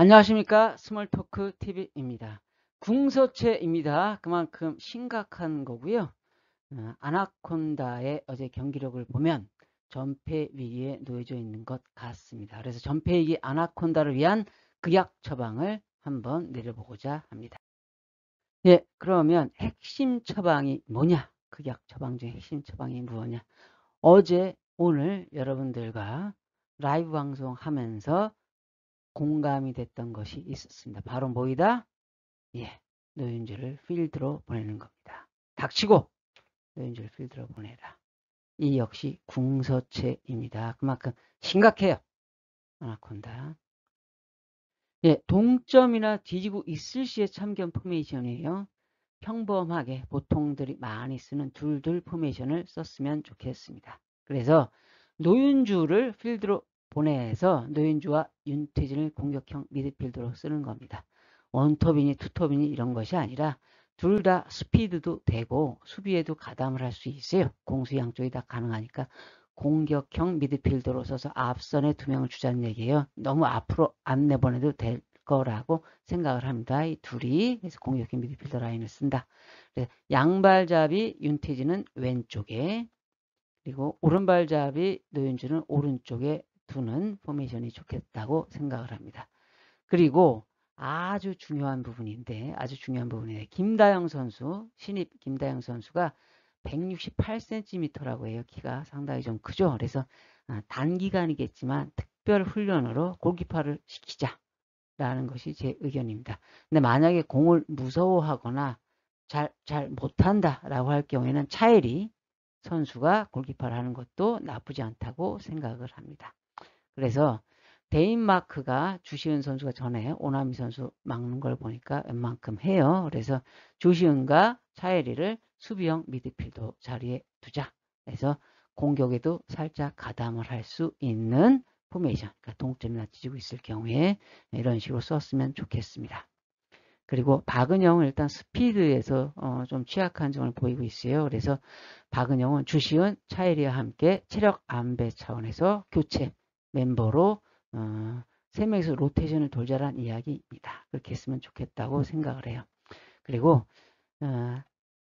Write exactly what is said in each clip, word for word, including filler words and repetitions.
안녕하십니까. 스몰토크 티비입니다. 궁서체입니다. 그만큼 심각한 거고요. 어, 아나콘다의 어제 경기력을 보면 전패 위기에 놓여져 있는 것 같습니다. 그래서 전패 위기 아나콘다를 위한 극약 처방을 한번 내려보고자 합니다. 예, 그러면 핵심 처방이 뭐냐? 극약 처방 중에 핵심 처방이 뭐냐? 어제 오늘 여러분들과 라이브 방송하면서 공감이 됐던 것이 있었습니다. 바로 뭐이다? 예, 노윤주를 필드로 보내는 겁니다. 닥치고 노윤주를 필드로 보내라. 이 역시 궁서체입니다. 그만큼 심각해요. 아나콘다. 예, 동점이나 뒤지고 있을 시에 참견 포메이션이에요. 평범하게 보통들이 많이 쓰는 둘둘 포메이션을 썼으면 좋겠습니다. 그래서 노윤주를 필드로 보내서 노윤주와 윤태진을 공격형 미드필드로 쓰는 겁니다. 원톱이니 투톱이니 이런 것이 아니라 둘 다 스피드도 되고 수비에도 가담을 할 수 있어요. 공수 양쪽이 다 가능하니까 공격형 미드필더로 써서 앞선에 두 명을 주자는 얘기예요. 너무 앞으로 안 내보내도 될 거라고 생각을 합니다. 이 둘이 그래서 공격형 미드필더 라인을 쓴다. 그래서 양발잡이 윤태진은 왼쪽에 그리고 오른발잡이 노윤주는 오른쪽에 두는 포메이션이 좋겠다고 생각을 합니다. 그리고 아주 중요한 부분인데 아주 중요한 부분인데 김다영 선수 신입 김다영 선수가 백육십팔 센티미터라고 해요. 키가 상당히 좀 크죠. 그래서 단기간이겠지만 특별 훈련으로 골키퍼를 시키자라는 것이 제 의견입니다. 근데 만약에 공을 무서워하거나 잘, 잘 못한다라고 할 경우에는 차일이 선수가 골키퍼를 하는 것도 나쁘지 않다고 생각을 합니다. 그래서 데인마크가 주시은 선수가 전에 오나미 선수 막는 걸 보니까 웬만큼 해요. 그래서 주시은과 차예리를 수비형 미드필더 자리에 두자. 그래서 공격에도 살짝 가담을 할 수 있는 포메이션. 그러니까 동점이나 뒤지고 있을 경우에 이런 식으로 썼으면 좋겠습니다. 그리고 박은영은 일단 스피드에서 어, 좀 취약한 점을 보이고 있어요. 그래서 박은영은 주시은 차예리와 함께 체력 안배 차원에서 교체 멤버로 어, 세 명이서 로테이션을 돌자란 이야기입니다. 그렇게 했으면 좋겠다고 생각을 해요. 그리고 어,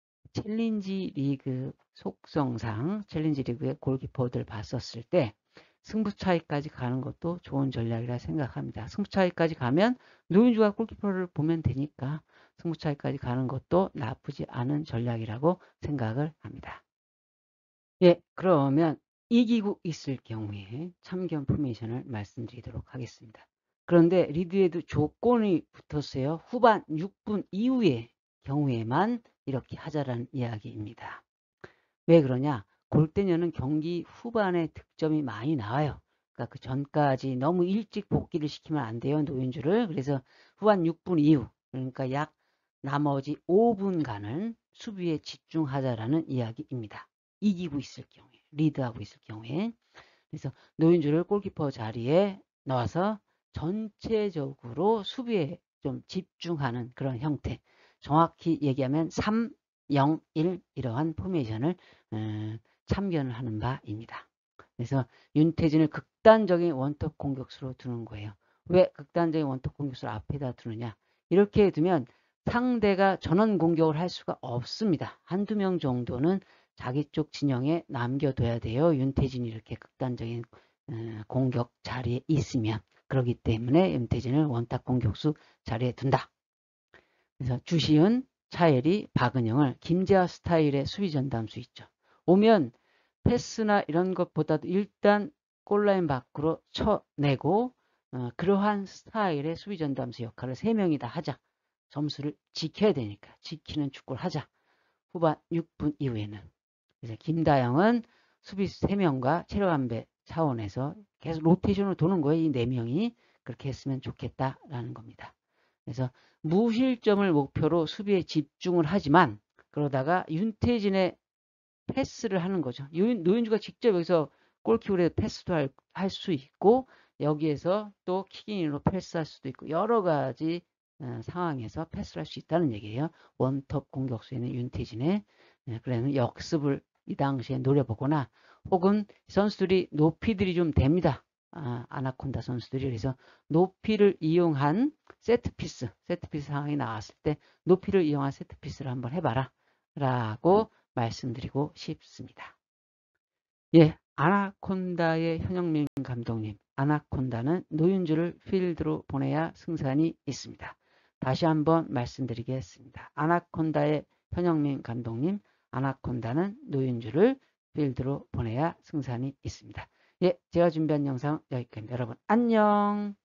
챌린지 리그 속성상 챌린지 리그의 골키퍼들 봤었을 때 승부 차이까지 가는 것도 좋은 전략이라 생각합니다. 승부 차이까지 가면 노윤주가 골키퍼를 보면 되니까 승부 차이까지 가는 것도 나쁘지 않은 전략이라고 생각을 합니다. 예, 그러면 이기고 있을 경우에 참견 포메이션을 말씀드리도록 하겠습니다. 그런데 리드에도 조건이 붙었어요. 후반 육 분 이후의 경우에만 이렇게 하자라는 이야기입니다. 왜 그러냐? 골대녀는 경기 후반에 득점이 많이 나와요. 그러니까 그 전까지 너무 일찍 복귀를 시키면 안 돼요. 노윤주를. 그래서 후반 육 분 이후 그러니까 약 나머지 오 분간은 수비에 집중하자라는 이야기입니다. 이기고 있을 경우에 리드하고 있을 경우에 그래서 노윤주를 골키퍼 자리에 넣어서 전체적으로 수비에 좀 집중하는 그런 형태 정확히 얘기하면 삼 영 일 이러한 포메이션을 음, 참견을 하는 바입니다. 그래서 윤태진을 극단적인 원톱 공격수로 두는 거예요. 왜 극단적인 원톱 공격수를 앞에다 두느냐 이렇게 두면 상대가 전원 공격을 할 수가 없습니다. 한두 명 정도는 자기 쪽 진영에 남겨둬야 돼요. 윤태진이 이렇게 극단적인 공격 자리에 있으면 그렇기 때문에 윤태진을 원탑 공격수 자리에 둔다. 그래서 주시은, 차예리, 박은영을 김재하 스타일의 수비 전담수 있죠. 오면 패스나 이런 것보다도 일단 골라인 밖으로 쳐내고 어, 그러한 스타일의 수비 전담수 역할을 세 명이 다 하자. 점수를 지켜야 되니까 지키는 축구를 하자. 후반 육 분 이후에는 그래서 김다영은 수비 세 명과 체력 안배 차원에서 계속 로테이션으로 도는 거예요. 이 네 명이 그렇게 했으면 좋겠다라는 겁니다. 그래서 무실점을 목표로 수비에 집중을 하지만 그러다가 윤태진의 패스를 하는 거죠. 노윤주가 직접 여기서 골키퍼에 패스도 할 수 있고 여기에서 또 킥인으로 패스할 수도 있고 여러 가지 상황에서 패스를 할 수 있다는 얘기예요. 원톱 공격수에는 윤태진의 그래서 역습을 이 당시에 노려보거나 혹은 선수들이 높이들이 좀 됩니다. 아, 아나콘다 선수들이. 그래서 높이를 이용한 세트피스, 세트피스 상황이 나왔을 때 높이를 이용한 세트피스를 한번 해봐라 라고 말씀드리고 싶습니다. 예, 아나콘다의 현영민 감독님, 아나콘다는 노윤주를 필드로 보내야 승산이 있습니다. 다시 한번 말씀드리겠습니다. 아나콘다의 현영민 감독님, 아나콘다는 노윤주를 필드로 보내야 승산이 있습니다. 예, 제가 준비한 영상 여기까지입니다. 여러분 안녕.